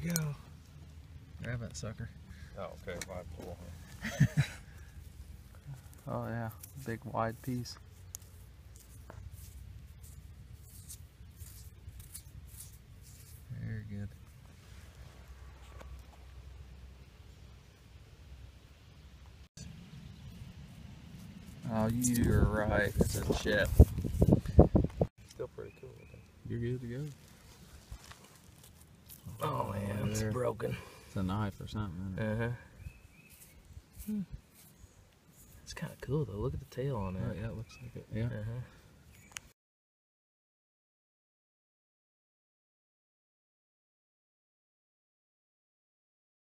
you go. Grab that sucker. Oh, okay. Wide pull. Oh yeah, big wide piece. Very good. Oh, you're right. It's a chip. Still pretty cool. You're good to go. Oh man, it's there. broken. It's a knife or something. Isn't it? It's kind of cool though. Look at the tail on it. Oh yeah, it looks like it. Yeah.